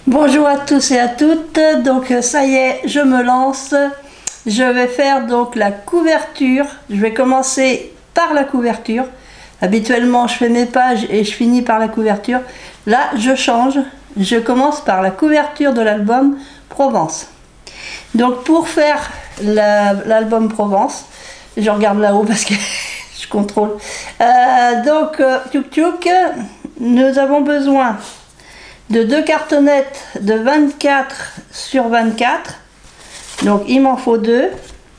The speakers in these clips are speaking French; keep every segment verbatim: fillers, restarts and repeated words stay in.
Bonjour à tous et à toutes, donc ça y est, je me lance. Je vais faire donc la couverture. Je vais commencer par la couverture. Habituellement je fais mes pages et je finis par la couverture. Là je change, je commence par la couverture de l'album Provence. Donc pour faire l'album la, Provence, je regarde là-haut parce que je contrôle. Euh, donc euh, tchouk tchouk, nous avons besoin de deux cartonnettes de vingt-quatre sur vingt-quatre, donc il m'en faut deux,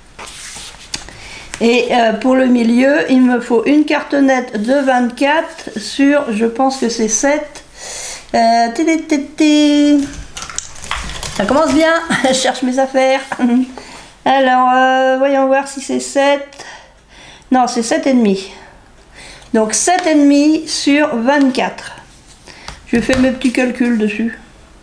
et euh, pour le milieu il me faut une cartonnette de vingt-quatre sur, je pense que c'est sept. euh, tété, tété. Ça commence bien. Je cherche mes affaires. Alors euh, voyons voir si c'est sept. Non, c'est sept et demi, donc sept et demi sur vingt-quatre. Je fais mes petits calculs dessus.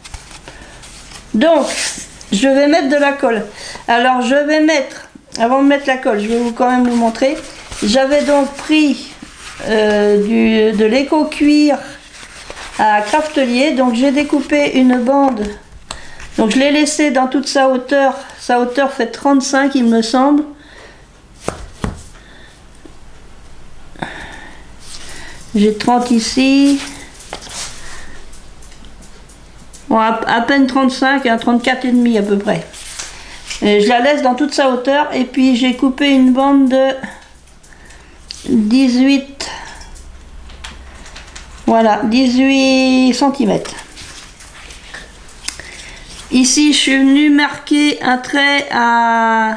Donc, je vais mettre de la colle. Alors, je vais mettre, avant de mettre la colle, je vais vous quand même vous montrer. J'avais donc pris euh, du, de l'éco-cuir à Craftelier. Donc, j'ai découpé une bande. Donc, je l'ai laissé dans toute sa hauteur. Sa hauteur fait trente-cinq, il me semble. J'ai trente ici. Bon, à, à peine trente-cinq, hein, trente-quatre et demi à peu près. Et je la laisse dans toute sa hauteur et puis j'ai coupé une bande de dix-huit, voilà, dix-huit centimètres. Ici, je suis venue marquer un trait à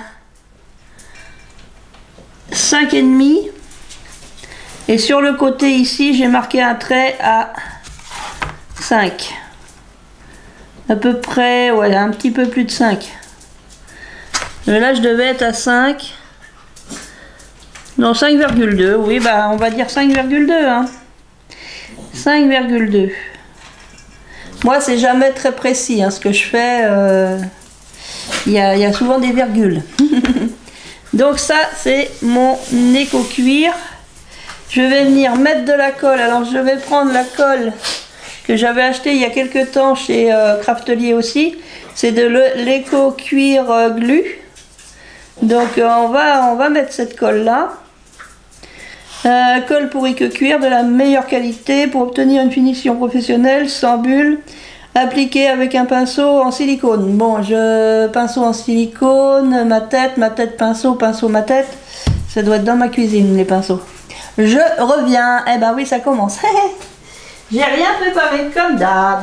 cinq et demi et sur le côté ici, j'ai marqué un trait à cinq. À peu près, ouais, un petit peu plus de cinq. Mais là, je devais être à cinq. Non, cinq virgule deux. Oui, bah, on va dire cinq virgule deux. Hein. cinq virgule deux. Moi, c'est jamais très précis. Hein, ce que je fais, euh, y a, y a souvent des virgules. Donc ça, c'est mon éco-cuir. Je vais venir mettre de la colle. Alors, je vais prendre la colle que j'avais acheté il y a quelques temps chez euh, Craftelier aussi. C'est de l'éco cuir euh, glu. Donc euh, on va on va mettre cette colle là. Euh, colle pour éco-cuir de la meilleure qualité pour obtenir une finition professionnelle sans bulle, appliquée avec un pinceau en silicone. Bon, je pinceau en silicone, ma tête, ma tête pinceau, pinceau ma tête. Ça doit être dans ma cuisine les pinceaux. Je reviens. Eh ben oui, ça commence. J'ai rien préparé comme d'hab.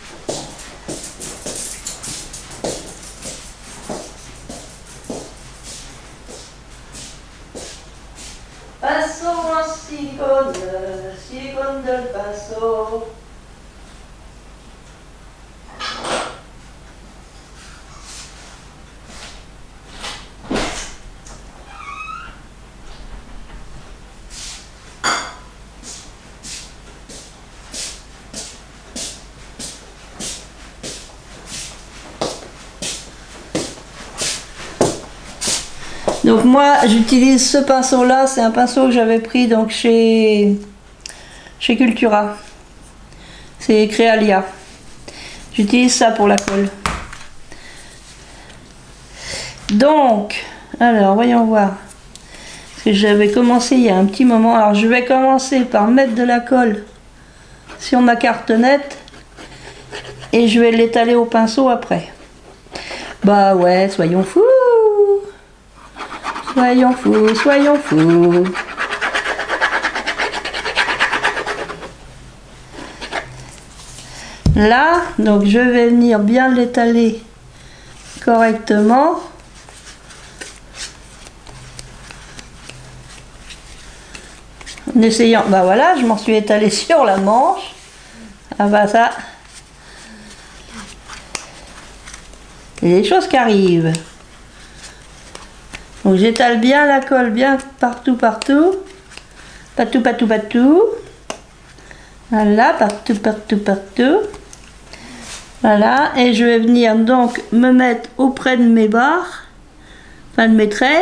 Pinceau en silicone, silicone de pinceau. Donc moi j'utilise ce pinceau là, c'est un pinceau que j'avais pris donc chez, chez Cultura. C'est Créalia. J'utilise ça pour la colle. Donc, alors voyons voir. Parce que j'avais commencé il y a un petit moment. Alors je vais commencer par mettre de la colle sur ma cartonnette. Et je vais l'étaler au pinceau après. Bah ouais, soyons fous. Soyons fous, soyons fous. Là, donc je vais venir bien l'étaler correctement. En essayant, bah voilà, je m'en suis étalé sur la manche. Ah bah ça. Il y a des choses qui arrivent. Donc j'étale bien la colle, bien partout, partout. Partout, partout, partout. Voilà, partout, partout, partout. Voilà, et je vais venir donc me mettre auprès de mes barres, enfin de mes traits.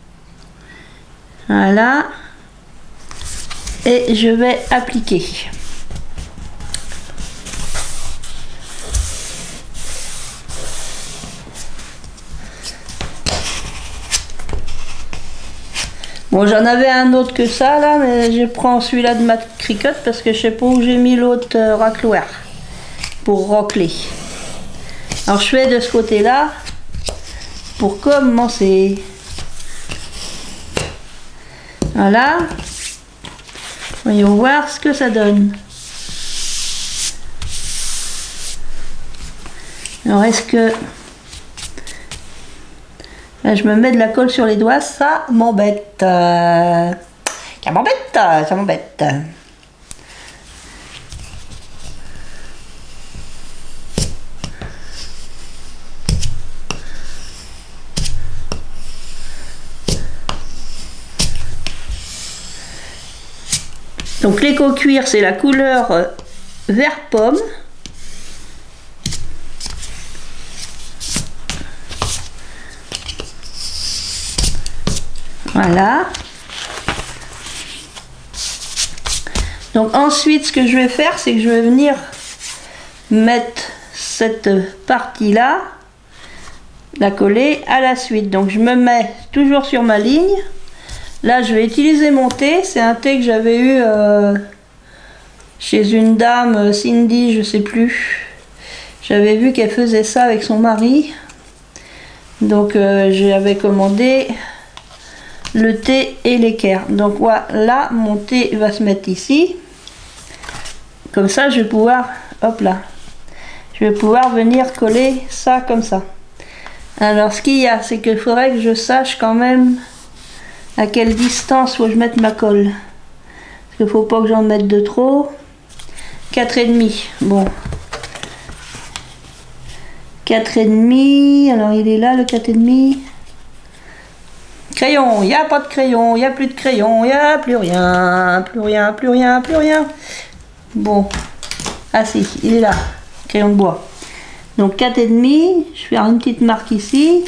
Voilà. Et je vais appliquer. Bon, j'en avais un autre que ça là, mais je prends celui-là de ma cricotte parce que je sais pas où j'ai mis l'autre euh, racloir pour racler. Alors je fais de ce côté-là pour commencer. Voilà. Voyons voir ce que ça donne. Alors est-ce que... Là, je me mets de la colle sur les doigts, ça m'embête. Euh... Ça m'embête, ça m'embête. Donc l'éco-cuir, c'est la couleur euh, vert pomme. Voilà. Donc ensuite, ce que je vais faire, c'est que je vais venir mettre cette partie-là, la coller à la suite. Donc je me mets toujours sur ma ligne. Là, je vais utiliser mon thé. C'est un thé que j'avais eu euh, chez une dame, Cindy, je sais plus. J'avais vu qu'elle faisait ça avec son mari. Donc euh, j'avais commandé le thé et l'équerre. Donc voilà, mon thé va se mettre ici. Comme ça, je vais pouvoir, hop là, je vais pouvoir venir coller ça comme ça. Alors ce qu'il y a, c'est qu'il faudrait que je sache quand même à quelle distance faut que je mette ma colle. Parce qu'il faut pas que j'en mette de trop. quatre et demi. Bon. quatre et demi. Alors il est là le quatre et demi. Crayon, il n'y a pas de crayon, il n'y a plus de crayon, il n'y a plus rien, plus rien, plus rien, plus rien. Bon, ah si, il est là, crayon de bois. Donc quatre et demi, je vais faire une petite marque ici.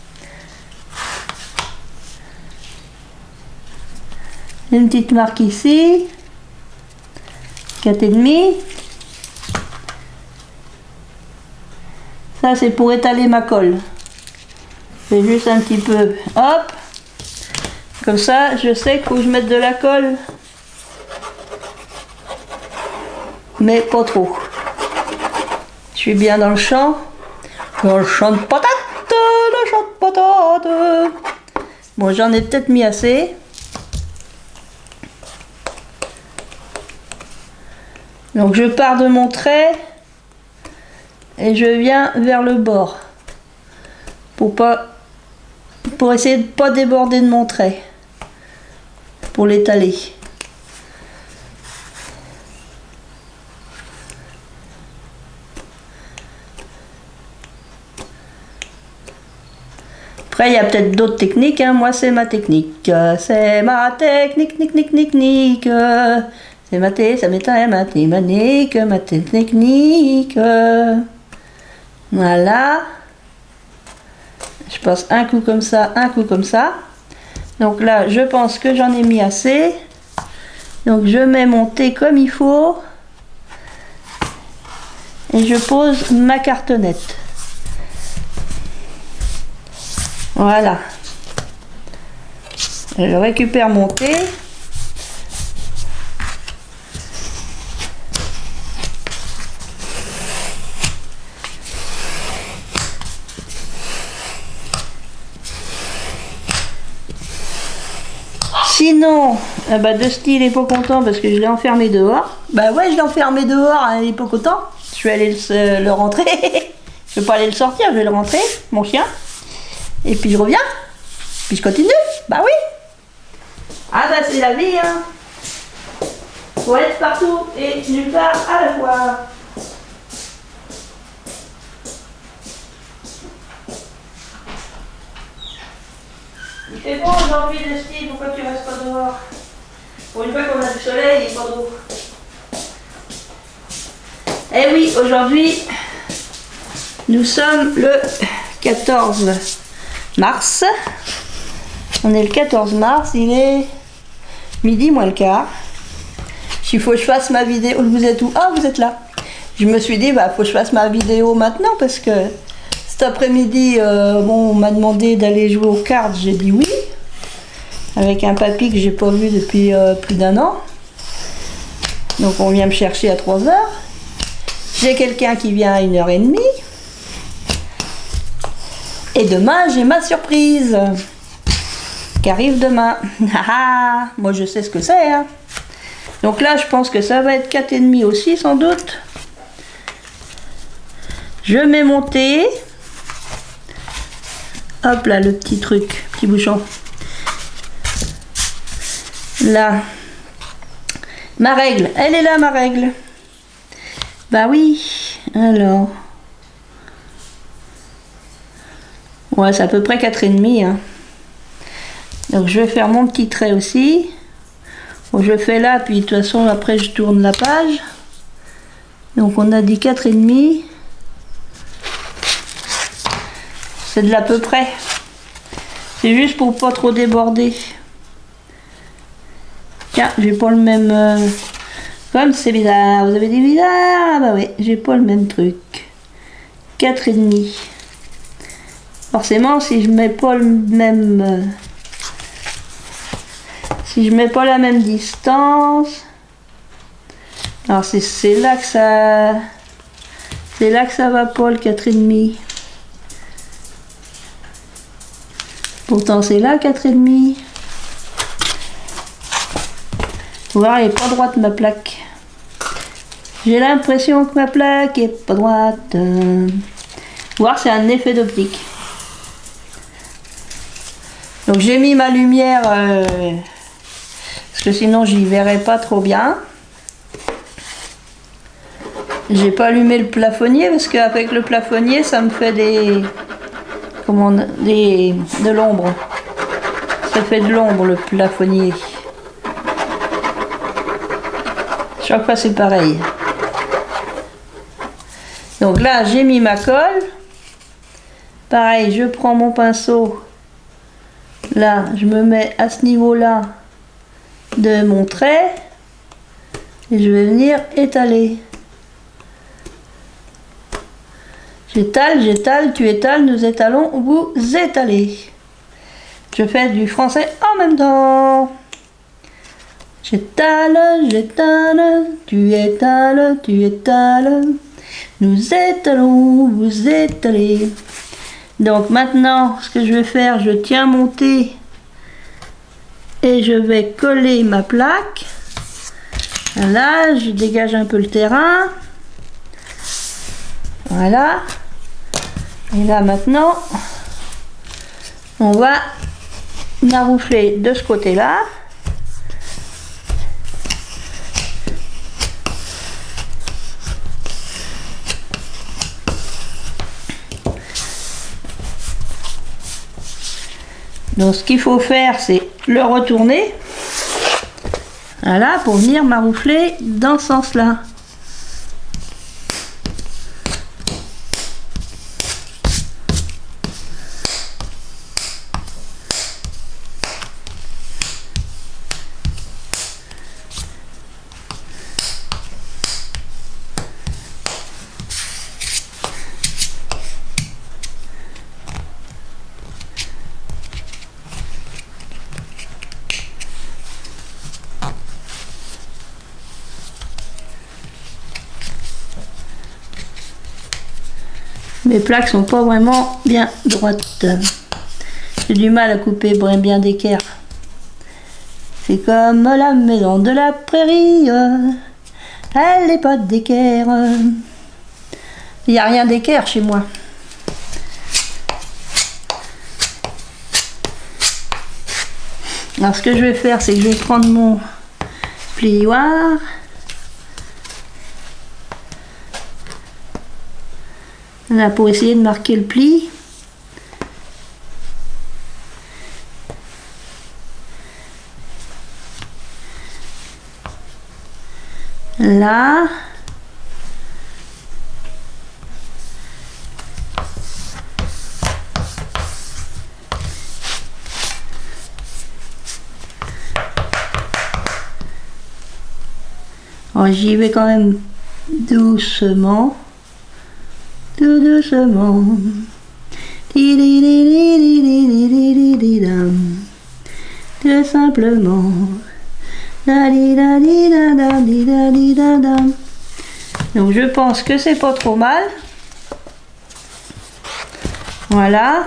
Une petite marque ici. quatre et demi. Ça c'est pour étaler ma colle. Je fais juste un petit peu, hop. Comme ça, je sais qu'il faut que je mette de la colle. Mais pas trop. Je suis bien dans le champ. Dans le champ de patates. Le champ de patates. Bon, j'en ai peut-être mis assez. Donc je pars de mon trait. Et je viens vers le bord. Pour pas... Pour essayer de ne pas déborder de mon trait. Pour l'étaler. Après, il y a peut-être d'autres techniques. Hein. Moi, c'est ma technique. C'est ma technique, technique, technique, technique. C'est ma thé, ça m'éteint, ma technique, ma technique. Voilà. Je passe un coup comme ça, un coup comme ça. Donc là, je pense que j'en ai mis assez. Donc je mets mon thé comme il faut. Et je pose ma cartonnette. Voilà. Je récupère mon thé. Sinon, ah bah Dusty il est pas content parce que je l'ai enfermé dehors. Bah ouais, je l'ai enfermé dehors, hein, il est pas content. Je vais aller le, le rentrer. Je vais pas aller le sortir, je vais le rentrer, mon chien. Et puis je reviens. Puis je continue. Bah oui. Ah bah c'est la vie, hein. Faut être partout et nulle part à la fois. C'est bon aujourd'hui, Dusty, pourquoi tu restes pas dehors? Pour une fois qu'on a du soleil, il est pas d'eau. Eh oui, aujourd'hui, nous sommes le quatorze mars. On est le quatorze mars, il est midi moins le quart. Il faut que je fasse ma vidéo. Vous êtes où? Ah, vous êtes là. Je me suis dit, bah, faut que je fasse ma vidéo maintenant parce que cet après-midi, euh, bon, on m'a demandé d'aller jouer aux cartes, j'ai dit oui. avec un papy que j'ai pas vu depuis euh, plus d'un an. Donc on vient me chercher à trois heures. J'ai quelqu'un qui vient à une heure et demie. Et demain, j'ai ma surprise qui arrive demain. Ah, moi, je sais ce que c'est. Hein. Donc là, je pense que ça va être quatre virgule cinq aussi, sans doute. Je mets mon thé. Hop là, le petit truc, petit bouchon. Là. Ma règle. Elle est là, ma règle. Bah oui. Alors. Ouais, c'est à peu près quatre virgule cinq. Hein. Donc je vais faire mon petit trait aussi. Bon, je le fais là, puis de toute façon après je tourne la page. Donc on a dit quatre virgule cinq. C'est de l'à peu près. C'est juste pour pas trop déborder. Tiens, j'ai pas le même... Euh... Comme c'est bizarre. Vous avez dit bizarre? Ah bah oui, j'ai pas le même truc. quatre virgule cinq. Forcément, si je mets pas le même... Euh... Si je mets pas la même distance... Alors c'est là que ça... C'est là que ça va pas, le quatre virgule cinq. Pourtant c'est là quatre virgule cinq. Vous voyez, elle est pas droite ma plaque. J'ai l'impression que ma plaque est pas droite. Voir, c'est un effet d'optique. Donc j'ai mis ma lumière euh, parce que sinon j'y verrais pas trop bien. J'ai pas allumé le plafonnier parce qu'avec le plafonnier ça me fait des comment des de l'ombre. Ça fait de l'ombre le plafonnier. Chaque fois c'est pareil. Donc là j'ai mis ma colle. Pareil, je prends mon pinceau. Là, je me mets à ce niveau-là de mon trait et je vais venir étaler. J'étale, j'étale, tu étales, nous étalons, vous étalez. Je fais du français en même temps. J'étale, j'étale, tu étales, tu étales, nous étalons, vous étalez. Donc maintenant, ce que je vais faire, je tiens mon thé et je vais coller ma plaque. Là, je dégage un peu le terrain. Voilà. Et là maintenant, on va maroufler de ce côté-là. Donc ce qu'il faut faire, c'est le retourner, voilà, pour venir maroufler dans ce sens-là. Mes plaques sont pas vraiment bien droites. J'ai du mal à couper bien d'équerre. C'est comme la maison de la prairie. Elle n'est pas d'équerre. Il n'y a rien d'équerre chez moi. Alors ce que je vais faire, c'est que je vais prendre mon plioir. Là, pour essayer de marquer le pli. Là. Oh, j'y vais quand même doucement. Tout doucement. tout simplement. Da di da di da da di da di da da. Donc je pense que c'est pas trop mal. Voilà.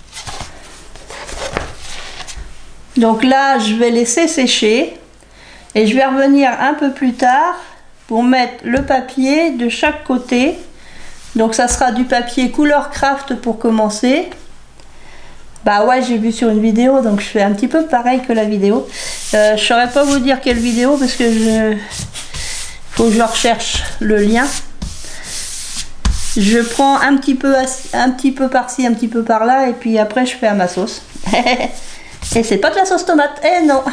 Donc là, je vais laisser sécher et je vais revenir un peu plus tard pour mettre le papier de chaque côté. Donc ça sera du papier couleur craft pour commencer. Bah ouais, j'ai vu sur une vidéo, donc je fais un petit peu pareil que la vidéo. Euh, je saurais pas vous dire quelle vidéo parce que je faut que je recherche le lien. Je prends un petit peu, un petit peu par-ci, un petit peu par-là, et puis après je fais à ma sauce. Et c'est pas de la sauce tomate, eh non.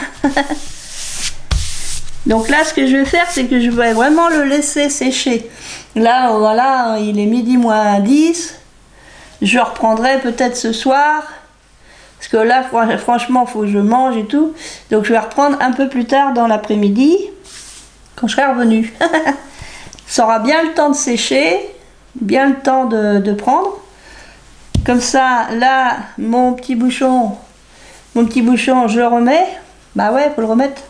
Donc là, ce que je vais faire, c'est que je vais vraiment le laisser sécher. Là, voilà, il est midi moins dix. Je reprendrai peut-être ce soir. Parce que là, franchement, il faut que je mange et tout. Donc je vais reprendre un peu plus tard dans l'après-midi, quand je serai revenu. Ça aura bien le temps de sécher, bien le temps de, de prendre. Comme ça, là, mon petit bouchon, mon petit bouchon, je le remets. Bah ouais, faut le remettre.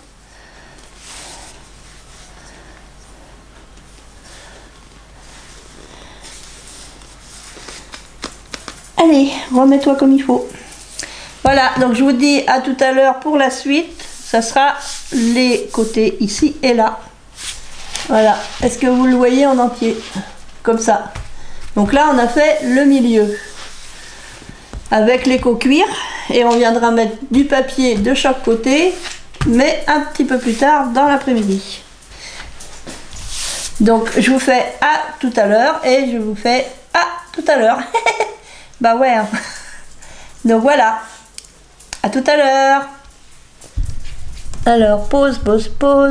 Allez, remets-toi comme il faut. Voilà, donc je vous dis à tout à l'heure pour la suite. Ça sera les côtés ici et là. Voilà, est-ce que vous le voyez en entier? Comme ça. Donc là, on a fait le milieu. Avec l'éco-cuir. Et on viendra mettre du papier de chaque côté. Mais un petit peu plus tard dans l'après-midi. Donc je vous fais à tout à l'heure. Et je vous fais à tout à l'heure. Bah ouais. Hein. Donc voilà. À tout à l'heure. Alors, pause, pause, pause.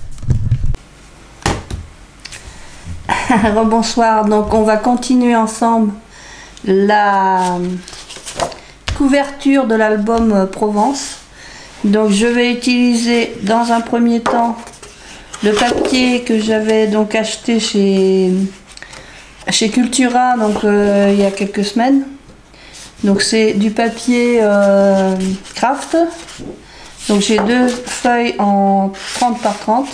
Rebonsoir. Donc, on va continuer ensemble la couverture de l'album Provence. Donc, je vais utiliser dans un premier temps le papier que j'avais donc acheté chez, chez Cultura, donc euh, il y a quelques semaines. Donc c'est du papier euh, craft. Donc j'ai deux feuilles en trente par trente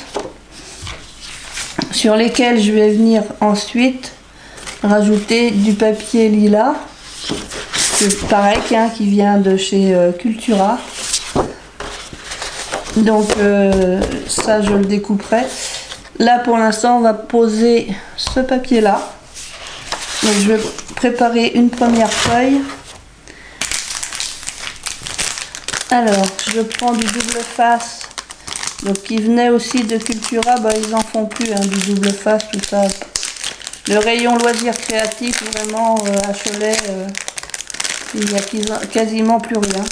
sur lesquelles je vais venir ensuite rajouter du papier lilas. C'est pareil, hein, qui vient de chez euh, Cultura. Donc euh, ça je le découperai. Là pour l'instant on va poser ce papier là. Donc je vais préparer une première feuille. Alors, je prends du double face, donc qui venait aussi de Cultura, bah ils en font plus, hein, du double face, tout ça. Le rayon loisirs créatifs, vraiment, euh, à Cholet, euh, il n'y a quasiment plus rien.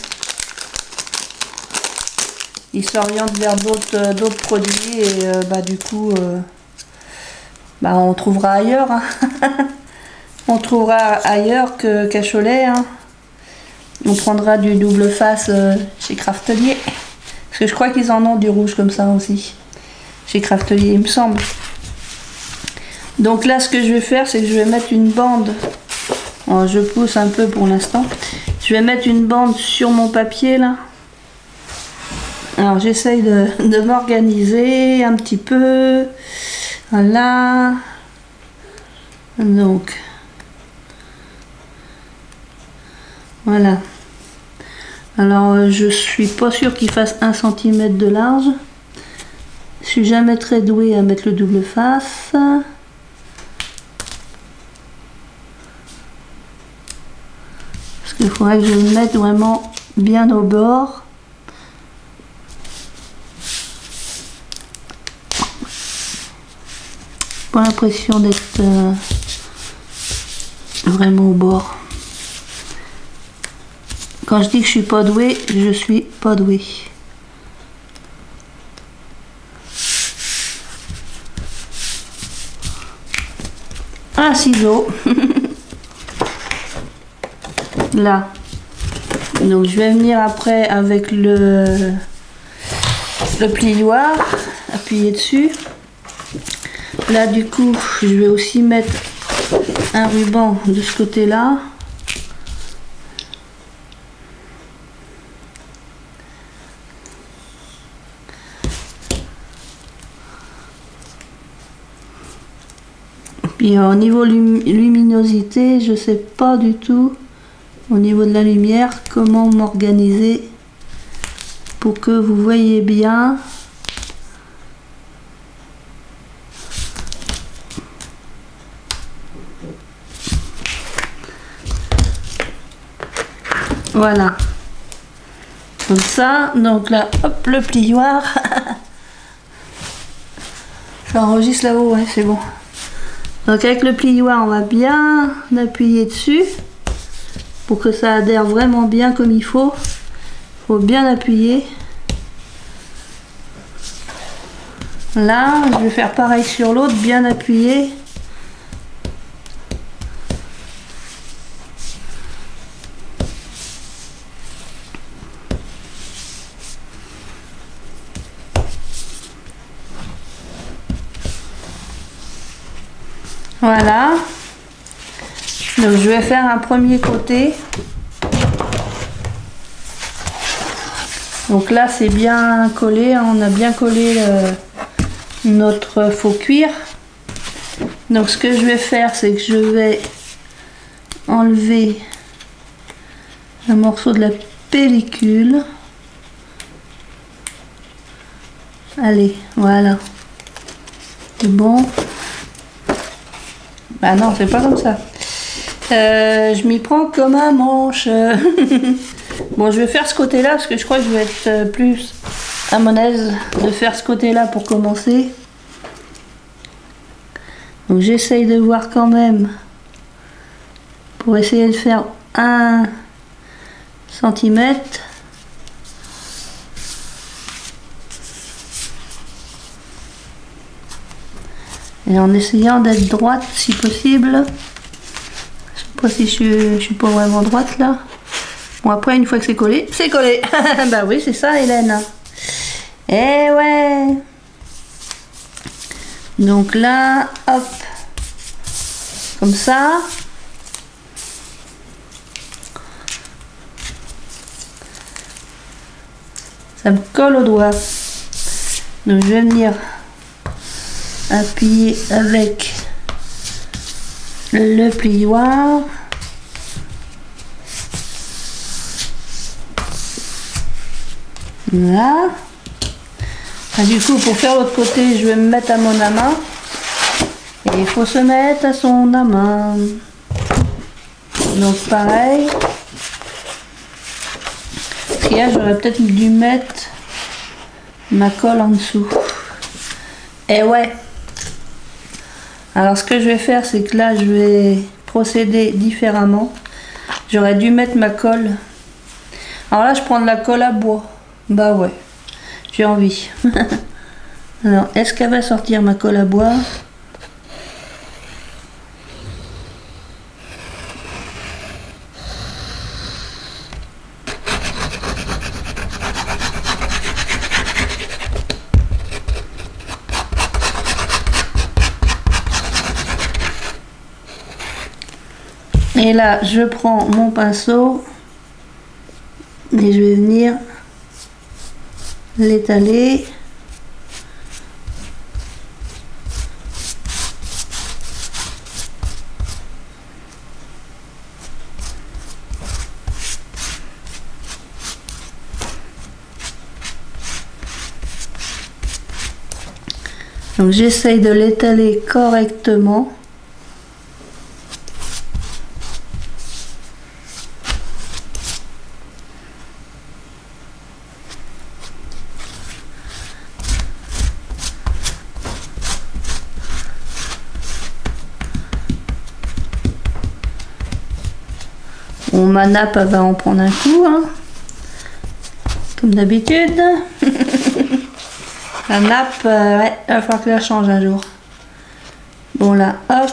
Ils s'orientent vers d'autres euh, d'autres produits et euh, bah du coup, euh, bah on trouvera ailleurs. Hein. On trouvera ailleurs que qu'à Cholet. Hein. On prendra du double face euh, chez Craftelier. Parce que je crois qu'ils en ont du rouge comme ça aussi. Chez Craftelier, il me semble. Donc là, ce que je vais faire, c'est que je vais mettre une bande. Alors, je pousse un peu pour l'instant. Je vais mettre une bande sur mon papier là. Alors j'essaye de, de m'organiser un petit peu. Voilà. Donc. Voilà. Alors euh, je suis pas sûre qu'il fasse un centimètre de large. Je suis jamais très douée à mettre le double face. Parce qu'il faudrait que je le mette vraiment bien au bord. Pas l'impression d'être euh, vraiment au bord. Quand je dis que je suis pas douée, je suis pas douée. Un ciseau. Là. Donc je vais venir après avec le, le plioir, appuyer dessus. Là du coup, je vais aussi mettre un ruban de ce côté-là. Puis au niveau lum luminosité, je sais pas du tout au niveau de la lumière comment m'organiser pour que vous voyez bien. Voilà. Comme ça, donc là, hop, le plioir. J'enregistre là-haut, ouais, c'est bon. Donc avec le plioir, on va bien appuyer dessus pour que ça adhère vraiment bien comme il faut. Il faut bien appuyer. Là, je vais faire pareil sur l'autre, bien appuyer. Voilà. Donc je vais faire un premier côté. Donc là c'est bien collé, on a bien collé le, notre faux cuir. Donc ce que je vais faire, c'est que je vais enlever un morceau de la pellicule. Allez, voilà. C'est bon. Bah non, c'est pas comme ça. Euh, je m'y prends comme un manche. Bon, je vais faire ce côté-là parce que je crois que je vais être plus à mon aise de faire ce côté-là pour commencer. Donc j'essaye de voir quand même pour essayer de faire un centimètre. Et en essayant d'être droite si possible. Je sais pas si je suis, je suis pas vraiment droite là. Bon après une fois que c'est collé, c'est collé. Bah oui c'est ça Hélène. Eh ouais. Donc là, hop. Comme ça. Ça me colle au doigt. Donc je vais venir appuyer avec le plioir. Voilà. Ah, du coup, pour faire l'autre côté, je vais me mettre à mon amas. Et il faut se mettre à son amas. Donc pareil. Parce que là, j'aurais peut-être dû mettre ma colle en dessous. Et ouais. Alors ce que je vais faire, c'est que là, je vais procéder différemment. J'aurais dû mettre ma colle. Alors là, je prends de la colle à bois. Bah ouais, j'ai envie. Alors, est-ce qu'elle va sortir ma colle à bois? Et là, je prends mon pinceau et je vais venir l'étaler. Donc j'essaye de l'étaler correctement. Bon, ma nappe elle va en prendre un coup, hein, comme d'habitude. La nappe, euh, ouais, il va falloir que je la change un jour. Bon là, hop.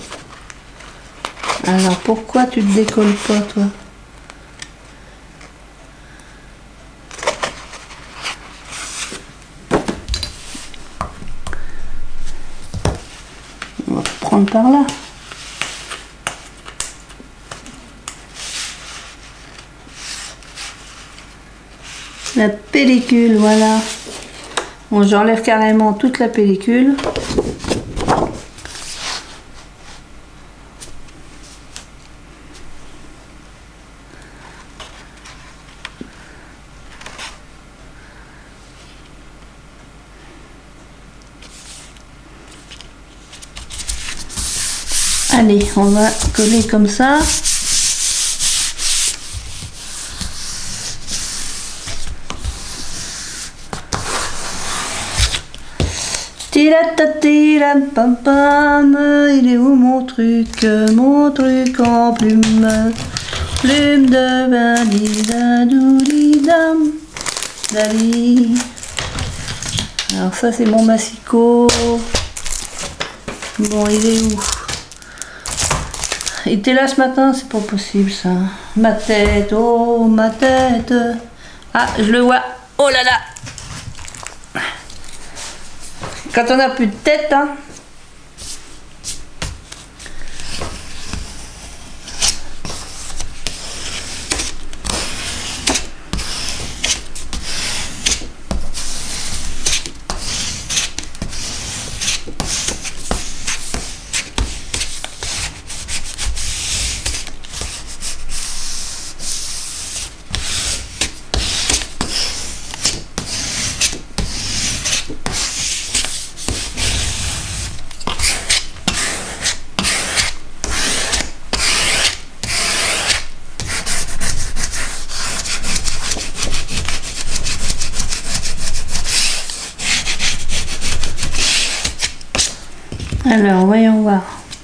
Alors pourquoi tu te décolles pas toi? On va prendre par là. La pellicule, voilà. Bon, j'enlève carrément toute la pellicule. Allez, on va coller comme ça. Tira pam pam, il est où mon truc, mon truc en plume, plume de badidadoulidam, dali. Alors ça c'est mon massicot. Bon, il est où? Il était là ce matin, c'est pas possible ça. Ma tête, oh ma tête. Ah, je le vois. Oh là là. Quand on n'a plus de tête, hein. Alors, voyons voir.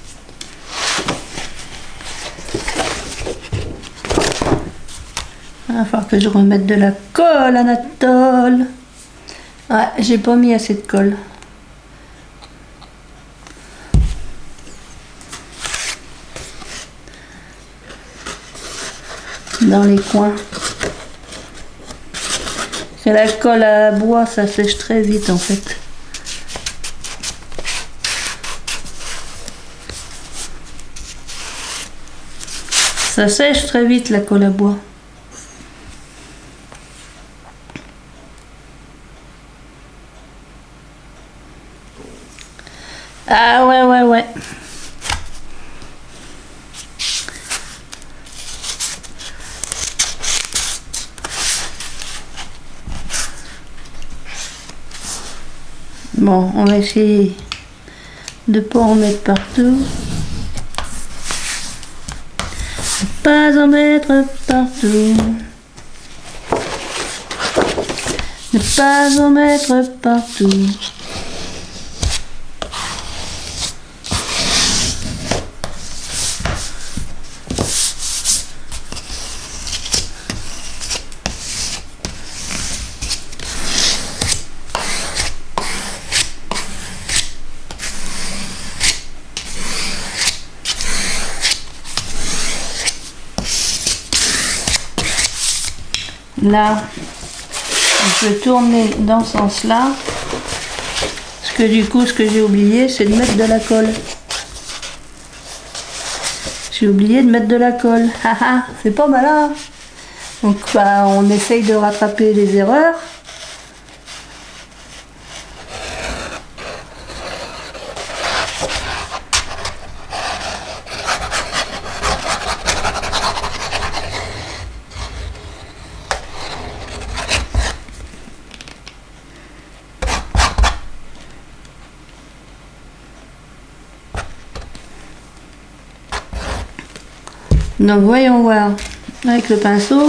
Il va falloir que je remette de la colle, Anatole. Ouais, j'ai pas mis assez de colle. Dans les coins. C'est la colle à bois, ça sèche très vite en fait. Ça sèche très vite la colle à bois. Ah ouais ouais ouais. Bon, on va essayer de pas en mettre partout. Pas en mettre partout. Ne pas en mettre partout. Là, je peux tourner dans ce sens-là. Parce que du coup, ce que j'ai oublié, c'est de mettre de la colle. J'ai oublié de mettre de la colle. Haha, c'est pas malin. Donc, bah, on essaye de rattraper les erreurs. Donc voyons voir avec le pinceau.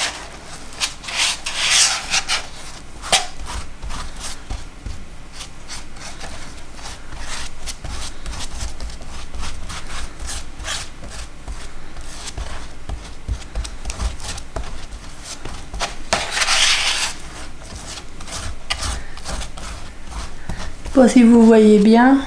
Je sais pas si vous voyez bien.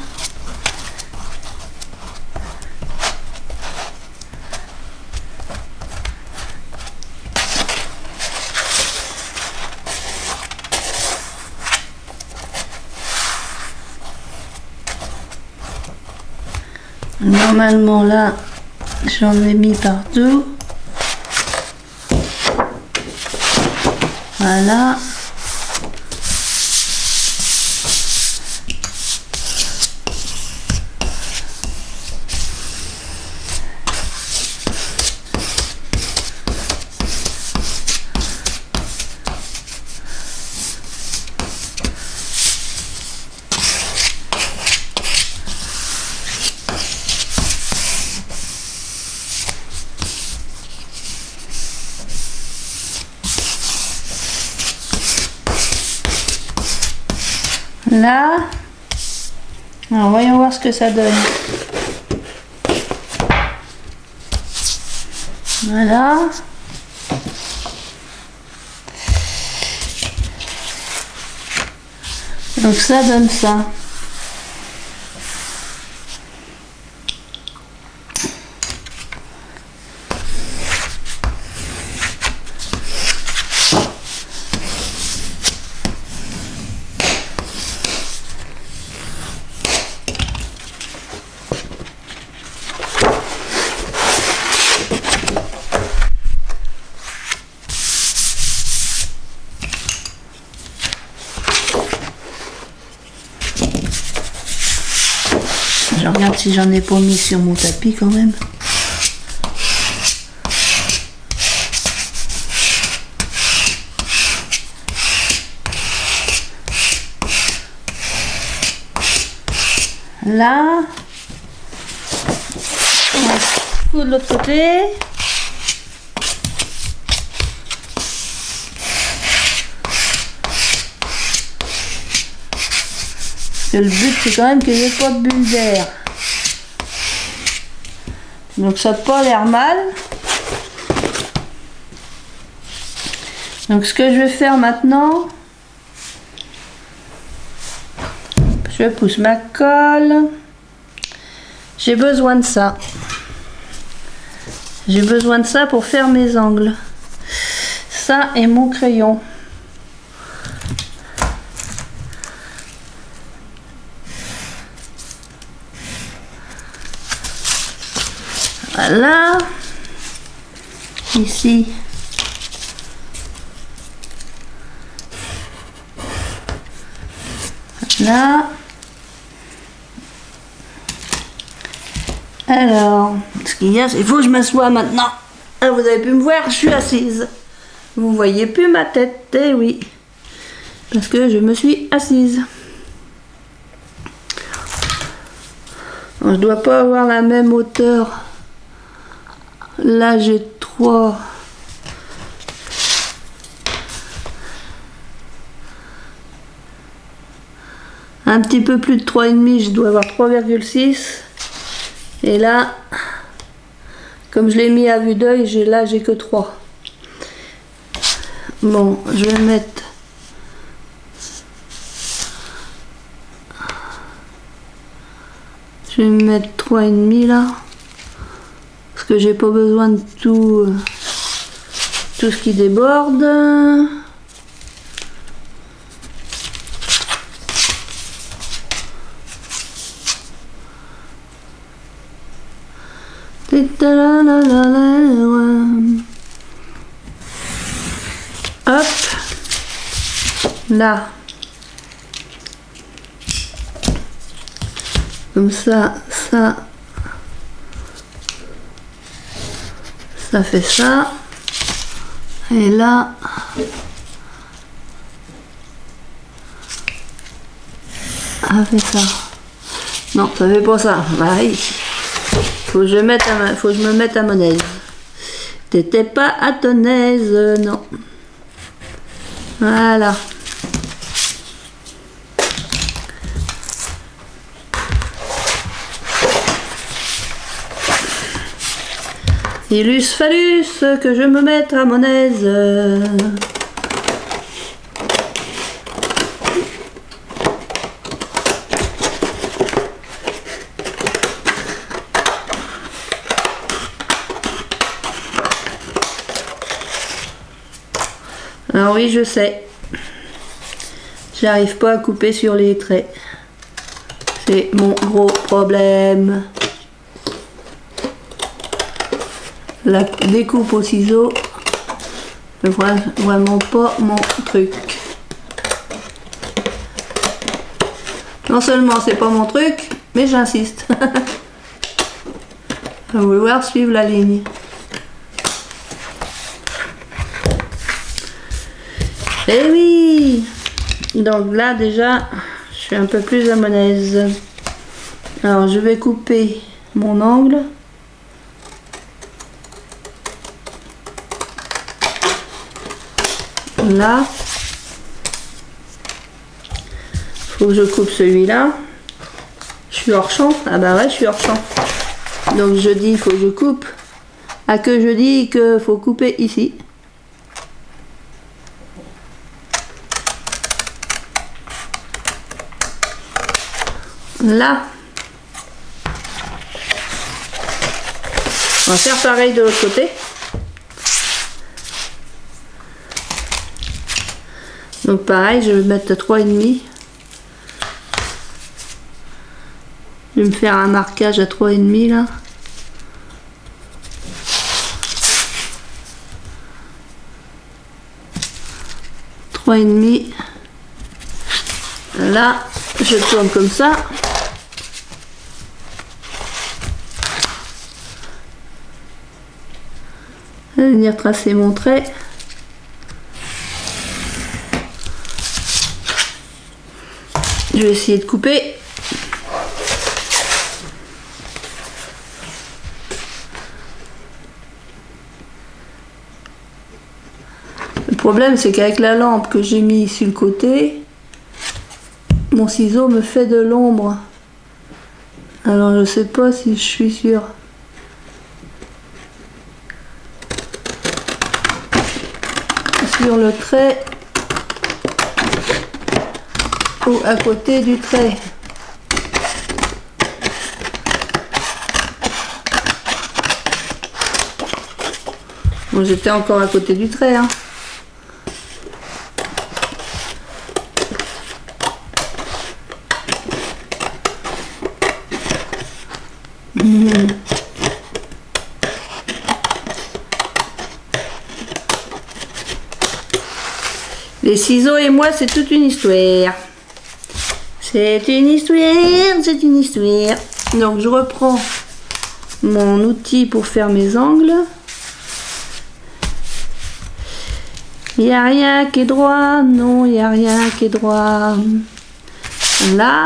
Normalement là, j'en ai mis partout. Voilà. Là. Alors voyons voir ce que ça donne. Voilà. Donc ça donne ça. Je regarde si j'en ai pas mis sur mon tapis quand même. Là. On va foutre de l'autre côté. Et le but c'est quand même qu'il n'y ait pas de bulle d'air. Donc ça n'a pas l'air mal. Donc ce que je vais faire maintenant, je pousse ma colle. J'ai besoin de ça. J'ai besoin de ça pour faire mes angles. Ça et mon crayon. Voilà, ici, là, alors, ce qu'il y a, c'est qu'il faut que je m'assoie maintenant. Ah, vous avez pu me voir, je suis assise. Vous voyez plus ma tête, eh oui, parce que je me suis assise. Je dois pas avoir la même hauteur. Là j'ai trois. Un petit peu plus de trois virgule cinq, je dois avoir trois virgule six. Et là, comme je l'ai mis à vue d'œil, j'ai là j'ai que trois. Bon, je vais mettre je vais mettre trois virgule cinq là. Parce que j'ai pas besoin de tout, euh, tout ce qui déborde. Hop, là, comme ça, ça. Ça fait ça, et là, ça fait ça. Non, ça fait pas ça. Bah, ici. Faut que je mette à ma... faut que je me mette à mon aise. T'étais pas à ton aise, non. Voilà. Il eût fallu que je me mette à mon aise. Alors oui, je sais. J'arrive pas à couper sur les traits. C'est mon gros problème. La découpe au ciseau, c'est vraiment pas mon truc. Non seulement c'est pas mon truc, mais j'insiste. À vouloir suivre la ligne. Et oui! Donc là déjà, je suis un peu plus à mon aise. Alors je vais couper mon angle. Là, faut que je coupe celui-là. Je suis hors champ. Ah bah ouais, je suis hors champ. Donc je dis il faut que je coupe. Ah que je dis qu'il faut couper ici. Là. On va faire pareil de l'autre côté. Donc pareil, je vais mettre trois virgule cinq. Je vais me faire un marquage à trois virgule cinq là. trois virgule cinq. Là, je tourne comme ça. Je vais venir tracer mon trait. Je vais essayer de couper. Le problème, c'est qu'avec la lampe que j'ai mis sur le côté, mon ciseau me fait de l'ombre. Alors je sais pas si je suis sûre. Sur le trait ou à côté du trait. Bon, j'étais encore à côté du trait, hein. Mmh. Les ciseaux et moi, c'est toute une histoire. C'est une histoire, c'est une histoire. Donc je reprends mon outil pour faire mes angles. Il n'y a rien qui est droit, non, il n'y a rien qui est droit. Là,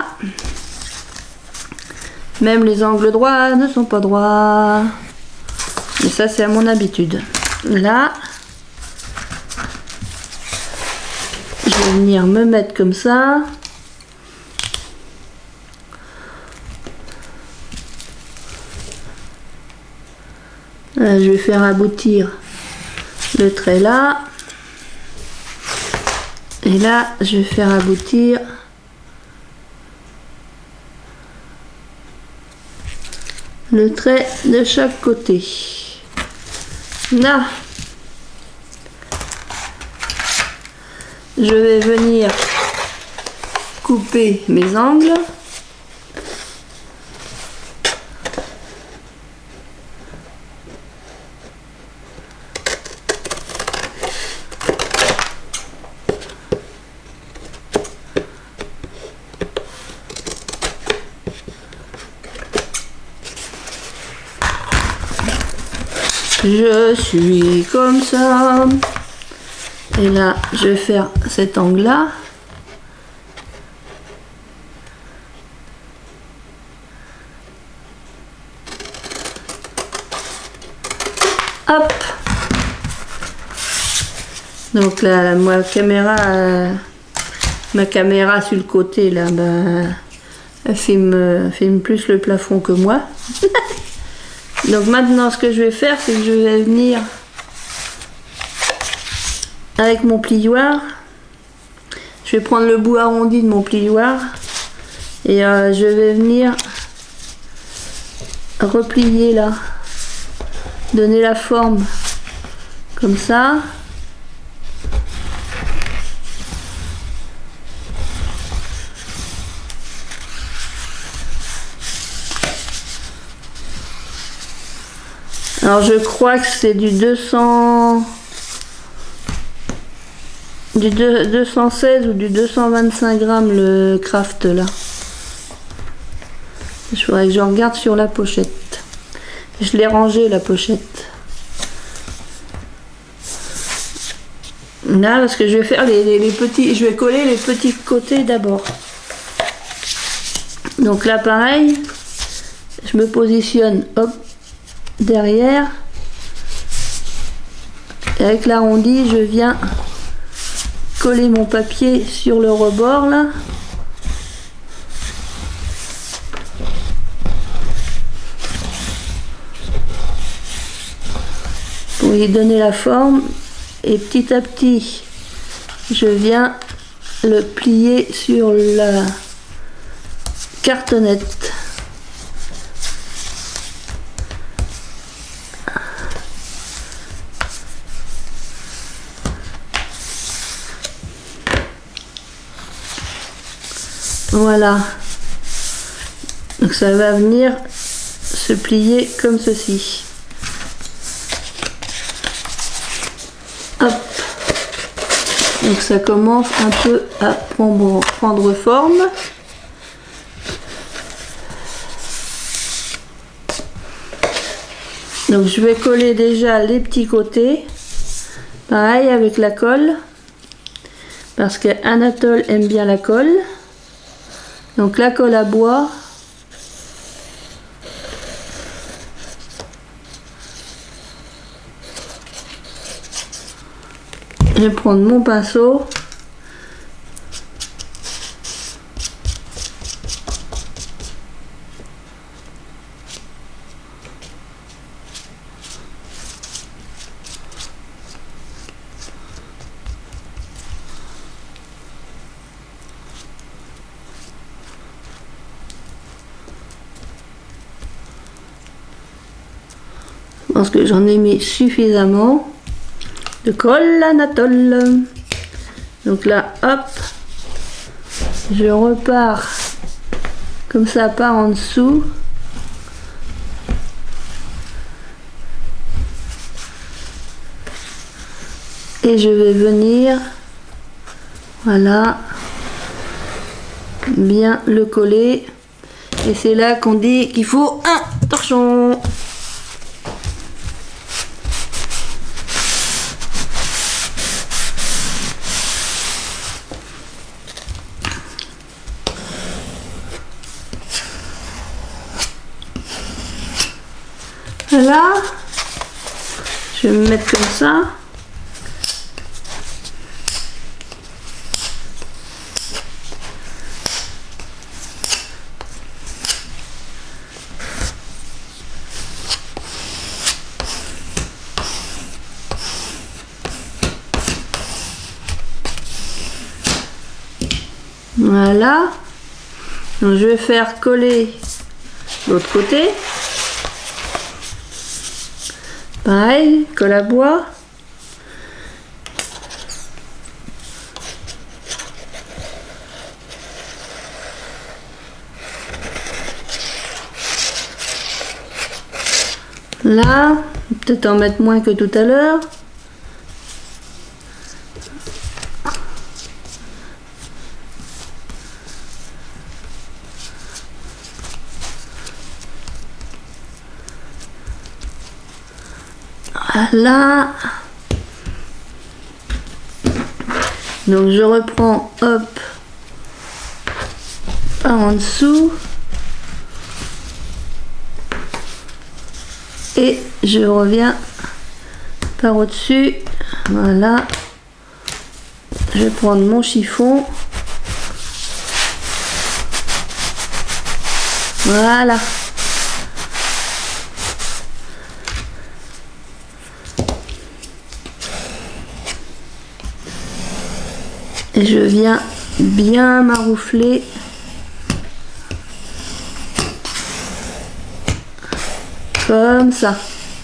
même les angles droits ne sont pas droits. Mais ça, c'est à mon habitude. Là, je vais venir me mettre comme ça. Là, je vais faire aboutir le trait là. Et là, je vais faire aboutir le trait de chaque côté. Là, je vais venir couper mes angles. Je suis comme ça. Et là, je vais faire cet angle-là. Hop. Donc là, ma caméra, euh, ma caméra sur le côté, là, ben, elle filme, filme plus le plafond que moi. Donc maintenant, ce que je vais faire, c'est que je vais venir avec mon plioir. Je vais prendre le bout arrondi de mon plioir et euh, je vais venir replier là, donner la forme comme ça. Alors je crois que c'est du deux cents, du deux cent seize ou du deux cent vingt-cinq grammes le craft là. Il faudrait que je regarde sur la pochette. Je l'ai rangé la pochette. Là parce que je vais faire les, les, les petits, je vais coller les petits côtés d'abord. Donc là pareil, je me positionne, hop, derrière, et avec l'arrondi je viens coller mon papier sur le rebord là, lui donner la forme et petit à petit je viens le plier sur la cartonnette. Voilà, donc ça va venir se plier comme ceci. Hop, donc ça commence un peu à prendre, prendre forme. Donc je vais coller déjà les petits côtés, pareil avec la colle, parce qu'Anatole aime bien la colle. Donc la colle à bois, je vais prendre mon pinceau parce que j'en ai mis suffisamment de colle Anatole. Donc là, hop, je repars comme ça par en dessous. Et je vais venir, voilà, bien le coller. Et c'est là qu'on dit qu'il faut un torchon. Là, je vais me mettre comme ça. Voilà. Donc je vais faire coller l'autre côté. Pareil, colle à bois. Là, peut-être en mettre moins que tout à l'heure. Voilà. Donc je reprends, hop, par en dessous. Et je reviens par au-dessus. Voilà. Je vais prendre mon chiffon. Voilà. Et je viens bien maroufler comme ça.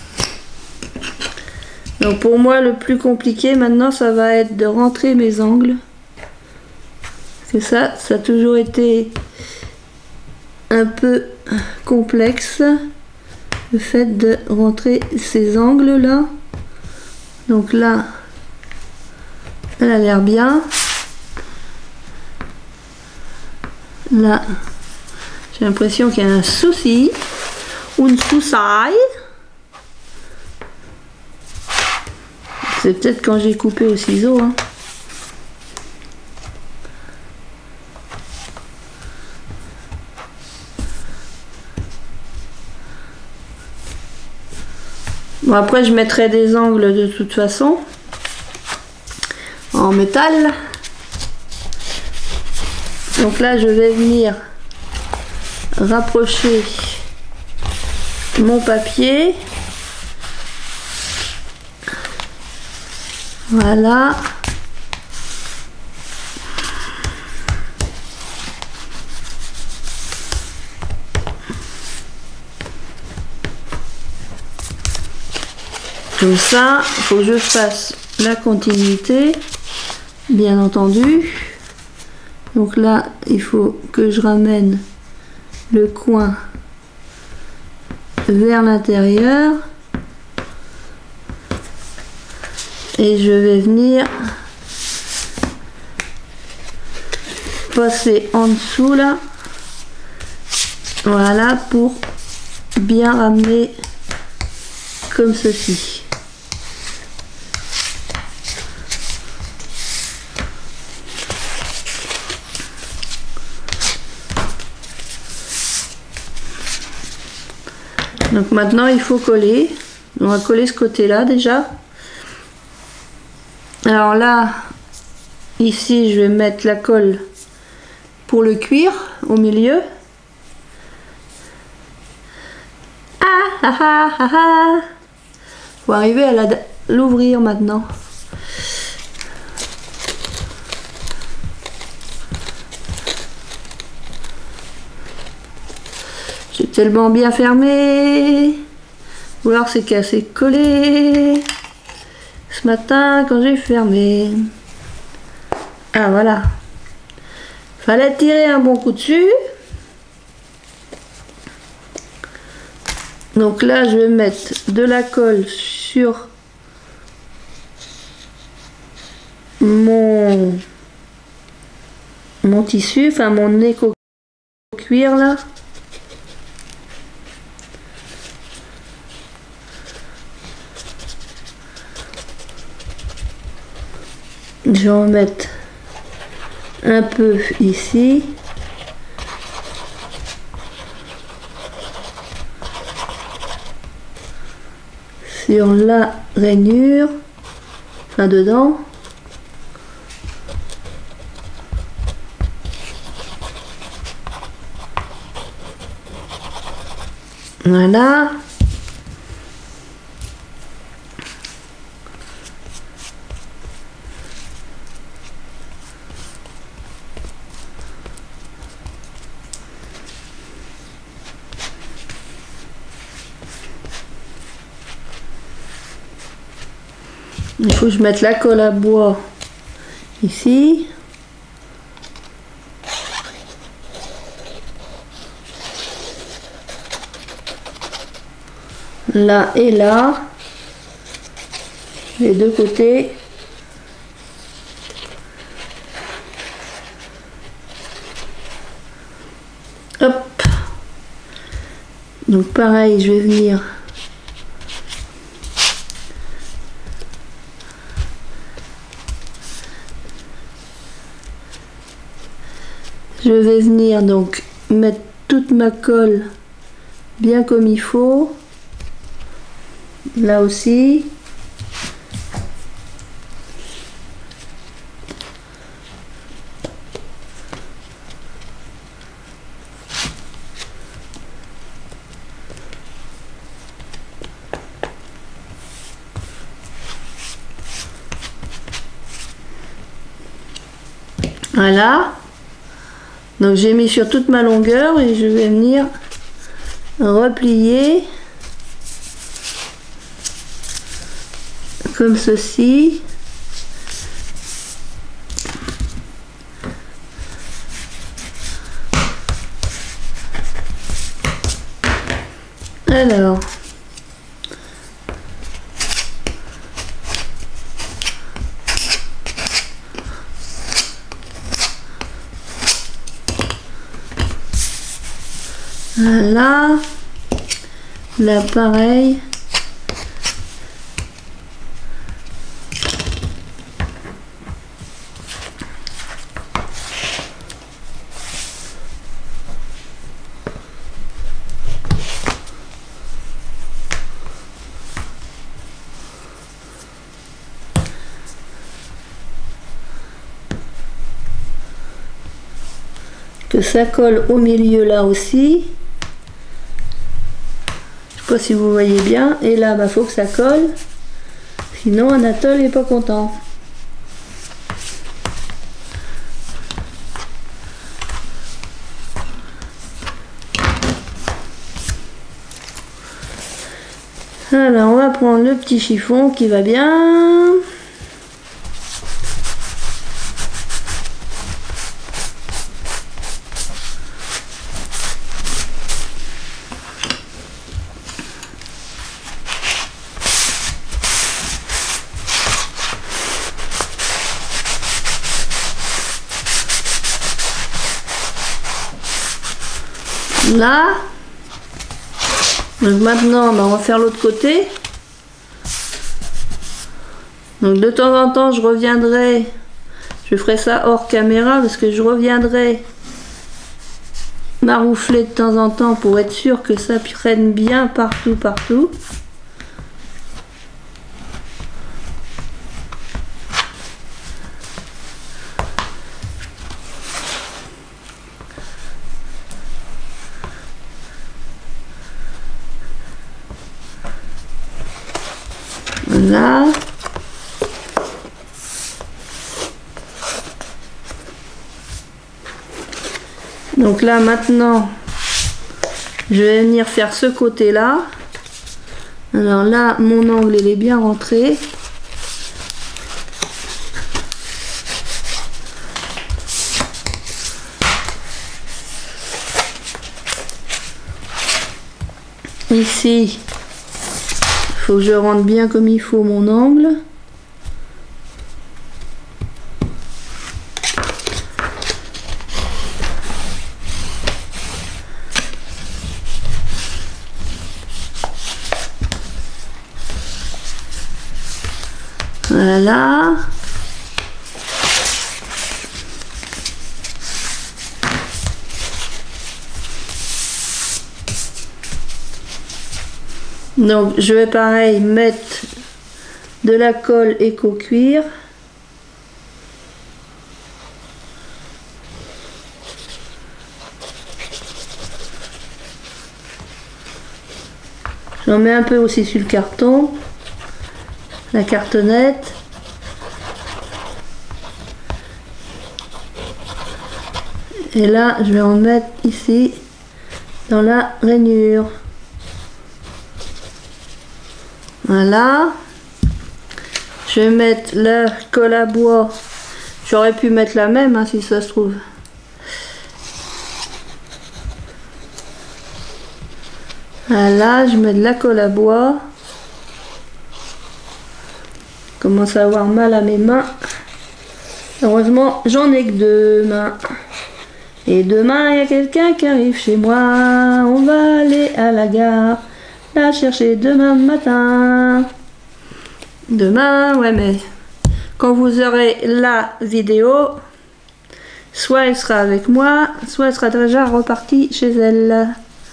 Donc pour moi le plus compliqué maintenant ça va être de rentrer mes angles. Parce que ça, ça a toujours été un peu complexe, le fait de rentrer ces angles là. Donc là, elle a l'air bien. Là, j'ai l'impression qu'il y a un souci, ou une sousaille. C'est peut-être quand j'ai coupé au ciseau. Hein. Bon, après, je mettrai des angles de toute façon en métal. Donc là, je vais venir rapprocher mon papier. Voilà. Comme ça, il faut que je fasse la continuité, bien entendu. Donc là, il faut que je ramène le coin vers l'intérieur. Et je vais venir passer en dessous là. Voilà, pour bien ramener comme ceci. Donc maintenant il faut coller. On va coller ce côté là déjà. Alors là, ici je vais mettre la colle pour le cuir au milieu. Ah ah ah ah ah. Faut arriver à l'ouvrir maintenant. J'ai tellement bien fermé. Ou alors c'est cassé collé. Ce matin quand j'ai fermé. Ah voilà. Fallait tirer un bon coup dessus. Donc là je vais mettre de la colle sur mon mon tissu, enfin mon éco cuir là. Je vais en mettre un peu ici. Sur la rainure, enfin dedans. Voilà. Il faut que je mette la colle à bois ici. Là et là. Les deux côtés. Hop. Donc pareil, je vais venir Je vais venir donc mettre toute ma colle bien comme il faut. Là aussi. Voilà. Donc j'ai mis sur toute ma longueur et je vais venir replier comme ceci. Alors, voilà, là pareil. Que ça colle au milieu là aussi. Je sais pas si vous voyez bien. Et là, bah, faut que ça colle. Sinon Anatole est pas content. Alors on va prendre le petit chiffon qui va bien. Là, donc maintenant ben, on va faire l'autre côté. Donc de temps en temps je reviendrai, je ferai ça hors caméra parce que je reviendrai maroufler de temps en temps pour être sûr que ça prenne bien partout partout. Voilà. Donc là maintenant, je vais venir faire ce côté-là. Alors là, mon angle il est bien rentré. Ici, il faut que je rentre bien comme il faut mon angle. Voilà. Donc je vais pareil mettre de la colle éco-cuir. J'en mets un peu aussi sur le carton, la cartonnette. Et là, je vais en mettre ici dans la rainure. Voilà. Je vais mettre la colle à bois. J'aurais pu mettre la même hein, si ça se trouve. Voilà, je mets de la colle à bois. Je commence à avoir mal à mes mains. Heureusement, j'en ai que deux mains. Et demain, il y a quelqu'un qui arrive chez moi. On va aller à la gare. La chercher demain matin. Demain, ouais, mais quand vous aurez la vidéo, soit elle sera avec moi, soit elle sera déjà repartie chez elle.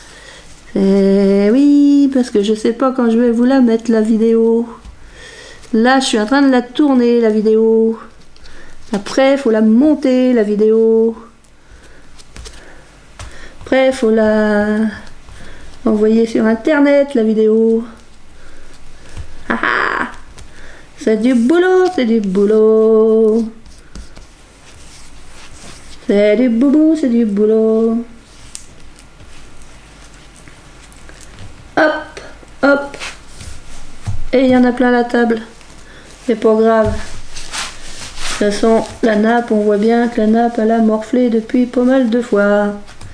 Et oui, parce que je sais pas quand je vais vous la mettre, la vidéo. Là, je suis en train de la tourner, la vidéo. Après, il faut la monter, la vidéo. Après, il faut la envoyer sur internet, la vidéo. Ah ah, c'est du boulot, c'est du boulot. C'est du boubou, c'est du boulot. Hop, hop. Et il y en a plein la table. C'est pas grave. De toute façon, la nappe, on voit bien que la nappe, elle a morflé depuis pas mal de fois.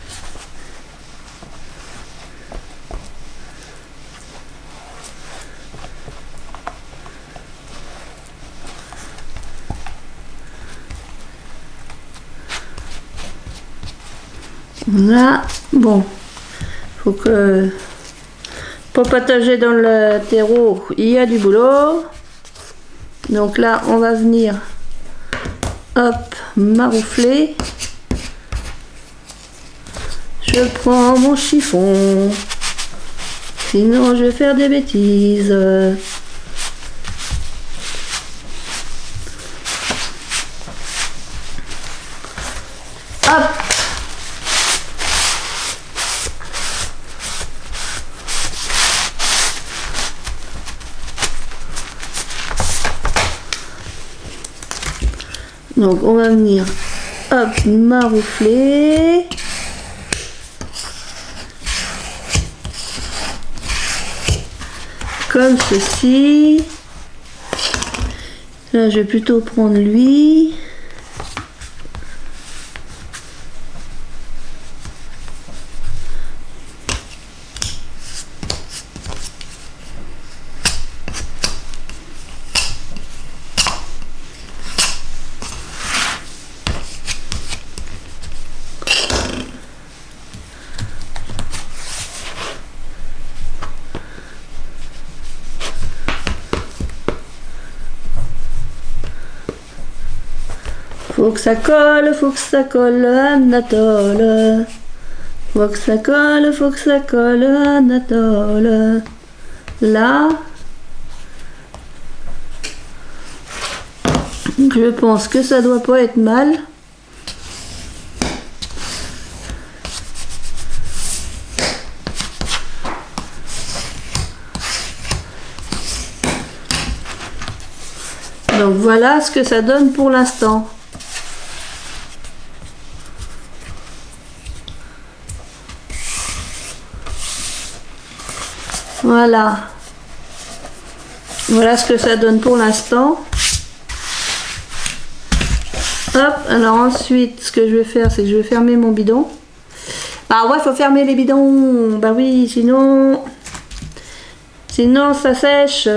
Là, bon, faut que pour partager dans le terreau, il y a du boulot. Donc là, on va venir, hop, maroufler. Je prends mon chiffon, sinon je vais faire des bêtises. Hop. Donc on va venir, hop, maroufler. Comme ceci. Là, je vais plutôt prendre lui. Faut que ça colle, faut que ça colle, Anatole. Faut que ça colle, faut que ça colle, Anatole. Là, je pense que ça doit pas être mal. Donc voilà ce que ça donne pour l'instant. Voilà. Voilà ce que ça donne pour l'instant. Hop, alors ensuite, ce que je vais faire, c'est que je vais fermer mon bidon. Ah ouais, il faut fermer les bidons. Bah oui, sinon... Sinon, ça sèche.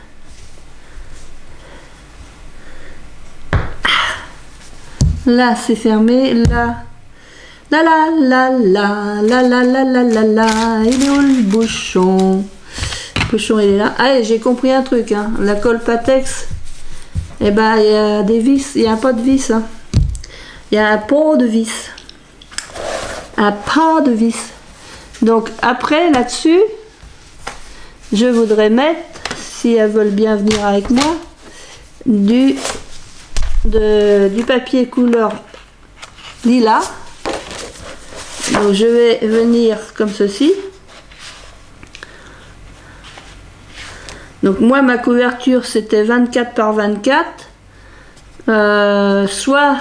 Là, c'est fermé. Là... La la la la la la la la la la. Il est où le bouchon? Le bouchon, il est là. Ah, j'ai compris un truc, hein. La colle Patex, eh ben, il y a des vis, il y a un pot de vis, hein. Il y a un pot de vis. Un pot de vis. Donc, après, là-dessus, je voudrais mettre, si elles veulent bien venir avec moi, du, de, du papier couleur lilas. Donc, je vais venir comme ceci. Donc moi, ma couverture, c'était vingt-quatre par vingt-quatre. Euh, soit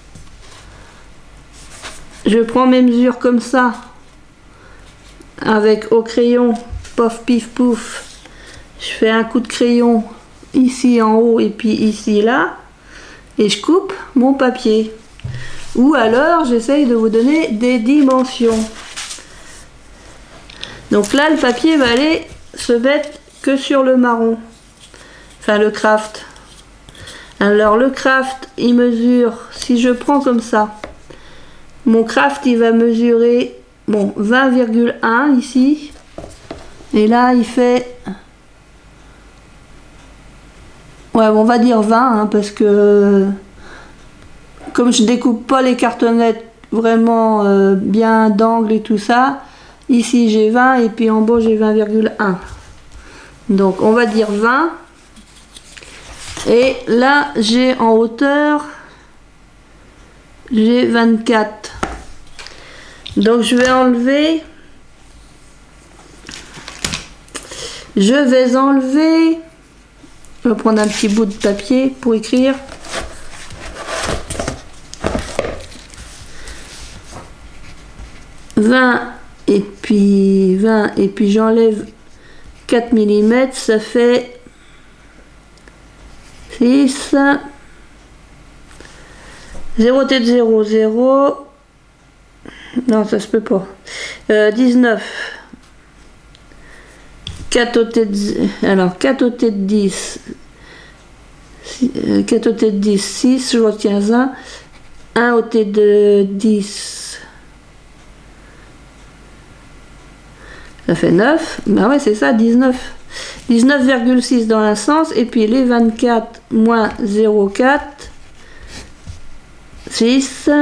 je prends mes mesures comme ça, avec au crayon, pof, pif, pouf. Je fais un coup de crayon ici en haut et puis ici là. Et je coupe mon papier. Ou alors, j'essaye de vous donner des dimensions. Donc là, le papier va aller se mettre que sur le marron, enfin le craft. Alors le craft, il mesure, si je prends comme ça, mon craft il va mesurer bon vingt virgule un ici, et là il fait, ouais, on va dire vingt, hein, parce que comme je découpe pas les cartonnettes vraiment euh, bien d'angle et tout ça, ici j'ai vingt et puis en bas j'ai vingt virgule un. Donc on va dire vingt. Et là j'ai en hauteur, j'ai vingt-quatre. Donc je vais enlever, je vais enlever, je vais prendre un petit bout de papier pour écrire. vingt et puis vingt et puis j'enlève quatre millimètres, ça fait six, zéro tête zéro, zéro, non ça se peut pas, euh, dix-neuf, quatre au tête, alors quatre au tête dix, quatre au tête dix, six, je retiens un, un au tête de dix, ça fait neuf, bah ouais c'est ça, dix-neuf. dix-neuf virgule six dans un sens, et puis les vingt-quatre moins zéro virgule quatre, six,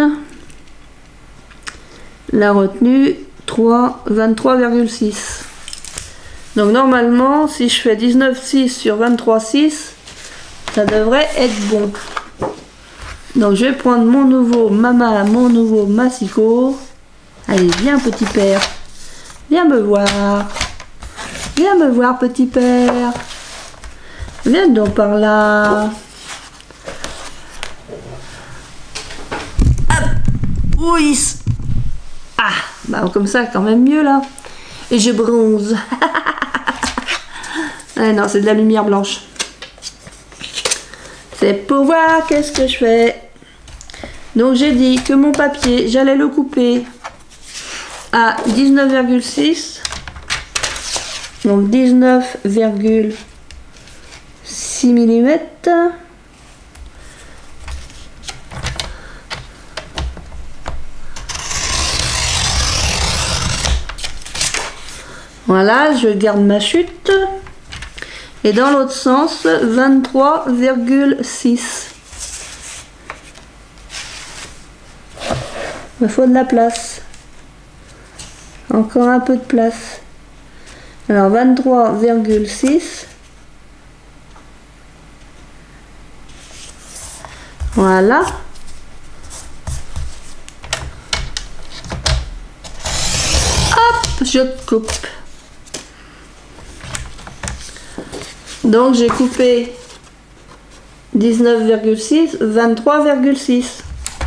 la retenue, trois, vingt-trois virgule six. Donc normalement, si je fais dix-neuf virgule six sur vingt-trois virgule six, ça devrait être bon. Donc je vais prendre mon nouveau Mama, mon nouveau massicot. Allez, viens petit père. Viens me voir. Viens me voir, petit père. Viens donc par là. Oui. Ah, bah comme ça, quand même mieux là. Et je bronze. Ah non, c'est de la lumière blanche. C'est pour voir qu'est-ce que je fais. Donc j'ai dit que mon papier, j'allais le couper à dix-neuf virgule six. Donc dix-neuf virgule six millimètres. Voilà, je garde ma chute. Et dans l'autre sens, vingt-trois virgule six. Il faut de la place. Encore un peu de place. Alors vingt-trois virgule six. Voilà. Hop, je coupe. Donc j'ai coupé dix-neuf virgule six, vingt-trois virgule six.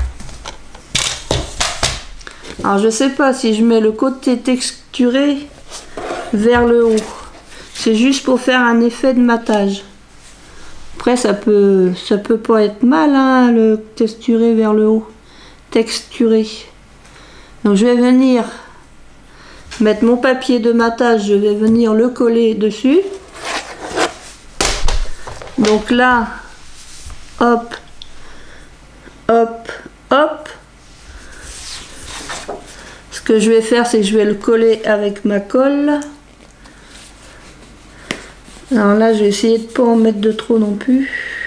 Alors je sais pas si je mets le côté texturé vers le haut. C'est juste pour faire un effet de matage. Après ça peut ça peut pas être mal hein, le texturé vers le haut. Texturé. Donc je vais venir mettre mon papier de matage, je vais venir le coller dessus. Donc là, hop, hop, hop. Ce que je vais faire, c'est que je vais le coller avec ma colle. Alors là, je vais essayer de ne pas en mettre de trop non plus.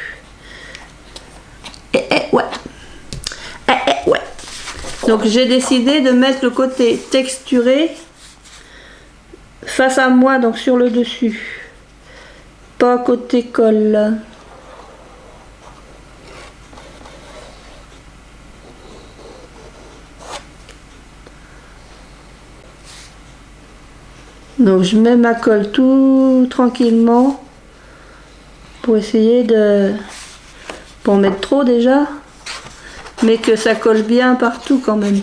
Et, et ouais. Et, et ouais. Donc j'ai décidé de mettre le côté texturé face à moi, donc sur le dessus. Pas côté colle. Donc je mets ma colle tout tranquillement pour essayer de pas en mettre trop déjà, mais que ça colle bien partout quand même.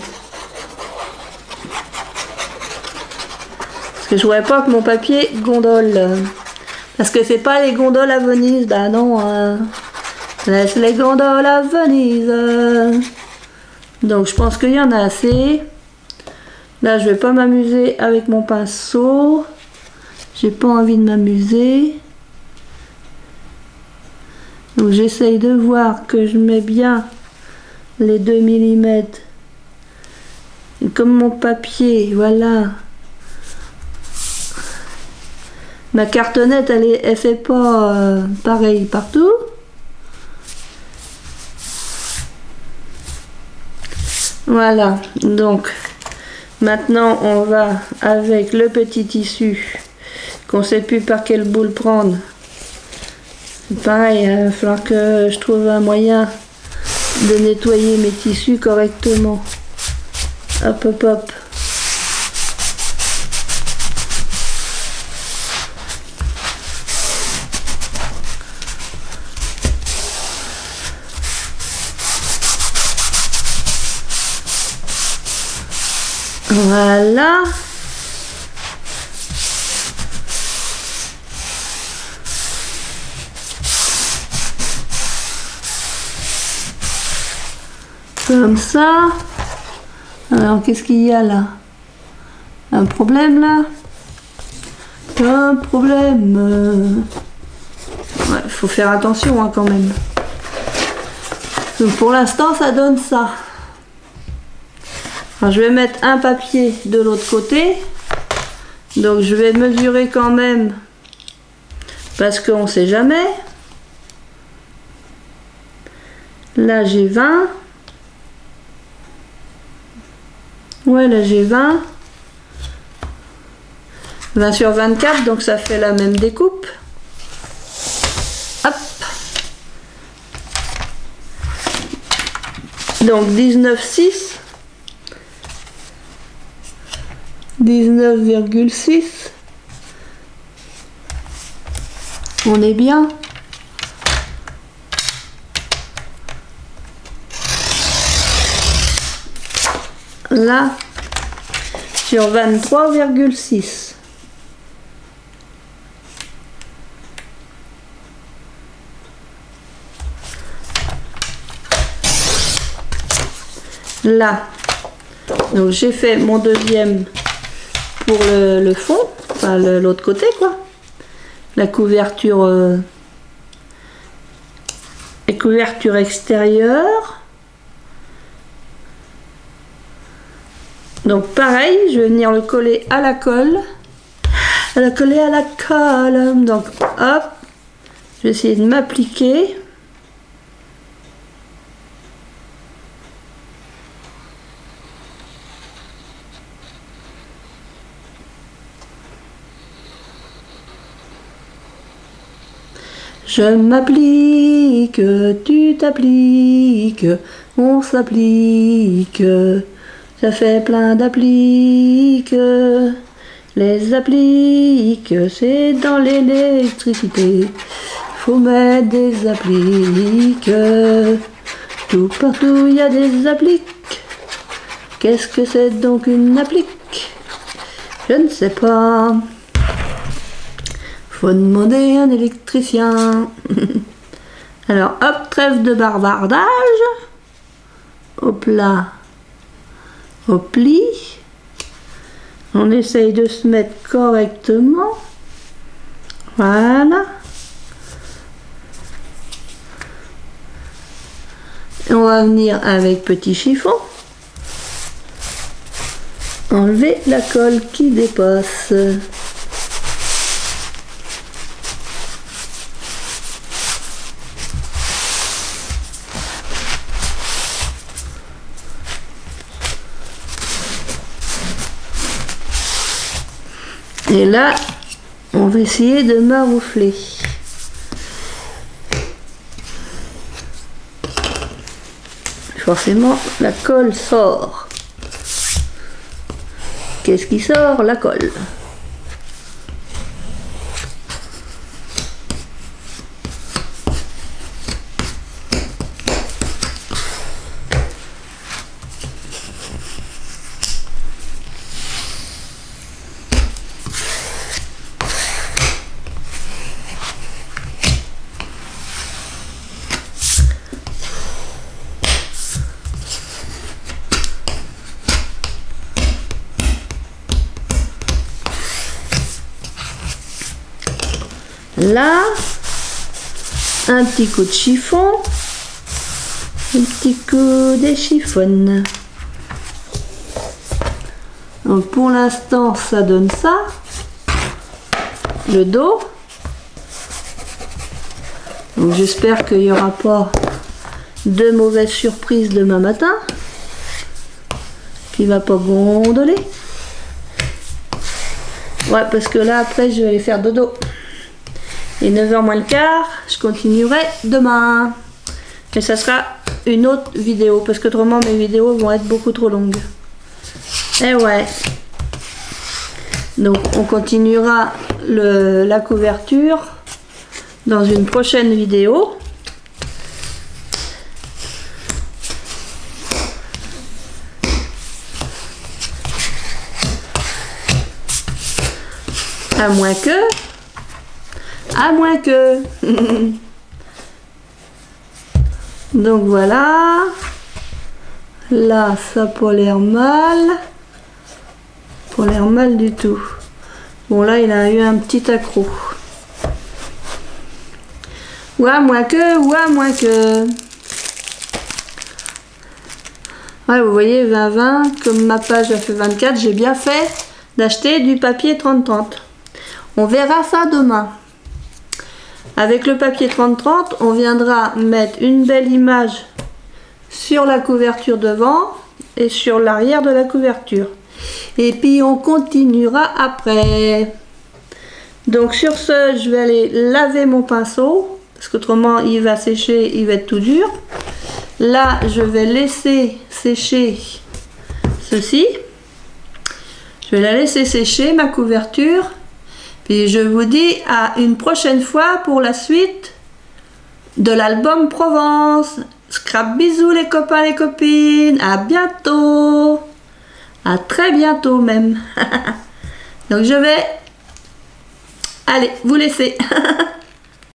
Parce que je voudrais pas que mon papier gondole. Parce que c'est pas les gondoles à Venise, bah non, hein. Laisse les gondoles à Venise. Donc je pense qu'il y en a assez. Là je vais pas m'amuser avec mon pinceau. J'ai pas envie de m'amuser. Donc j'essaye de voir que je mets bien les deux millimètres. Et comme mon papier, voilà. Ma cartonnette, elle, est, elle fait pas euh, pareil partout. Voilà, donc maintenant on va avec le petit tissu qu'on ne sait plus par quelle boule prendre. Pareil, il va falloir que je trouve un moyen de nettoyer mes tissus correctement. Hop, hop, hop. Voilà. Comme ça. Alors, qu'est-ce qu'il y a là? Un problème là? Un problème. Ouais, faut faire attention hein, quand même. Donc, pour l'instant, ça donne ça. Alors, je vais mettre un papier de l'autre côté. Donc je vais mesurer quand même. Parce qu'on ne sait jamais. Là j'ai vingt. Ouais, là j'ai vingt. vingt sur vingt-quatre, donc ça fait la même découpe. Hop. Donc dix-neuf virgule six. dix-neuf virgule six. On est bien. là sur vingt-trois virgule six. Là, donc j'ai fait mon deuxième pour le, le fond, enfin l'autre côté quoi, la couverture euh, et couverture extérieure. Donc pareil, je vais venir le coller à la colle, à la coller à la colle. Donc hop, je vais essayer de m'appliquer. Je m'applique, tu t'appliques, on s'applique, ça fait plein d'appliques. Les appliques, c'est dans l'électricité, faut mettre des appliques. Tout partout il y a des appliques. Qu'est-ce que c'est donc une applique? Je ne sais pas. Faut demander un électricien. Alors hop, trêve de bavardage. Hop là. Au pli. On essaye de se mettre correctement. Voilà. Et on va venir avec petit chiffon. Enlever la colle qui dépasse. Et là, on va essayer de maroufler. Forcément, la colle sort. Qu'est-ce qui sort? La colle. Là, un petit coup de chiffon, un petit coup de chiffon. Donc pour l'instant, ça donne ça, le dos. Donc j'espère qu'il n'y aura pas de mauvaises surprises demain matin, qu'il ne va pas gondoler. Ouais, parce que là, après, je vais aller faire dodo. Et neuf heures moins le quart, je continuerai demain. Et ça sera une autre vidéo, parce qu'autrement mes vidéos vont être beaucoup trop longues. Et ouais. Donc on continuera le, la couverture dans une prochaine vidéo. À moins que... À moins que... Donc voilà. Là, ça n'a pas l'air mal. Pas l'air mal du tout. Bon, là, il a eu un petit accroc. Ou à moins que, ou à moins que... Ouais, vous voyez, vingt vingt, comme ma page a fait vingt-quatre, j'ai bien fait d'acheter du papier trente trente. On verra ça demain. Avec le papier trente trente, on viendra mettre une belle image sur la couverture devant et sur l'arrière de la couverture. Et puis on continuera après. Donc sur ce, je vais aller laver mon pinceau, parce qu'autrement il va sécher, il va être tout dur. Là, je vais laisser sécher ceci. Je vais la laisser sécher, ma couverture. Puis je vous dis à une prochaine fois pour la suite de l'album Provence. Scrap bisous les copains, les copines. À bientôt. À très bientôt même. Donc je vais... Allez, vous laisser.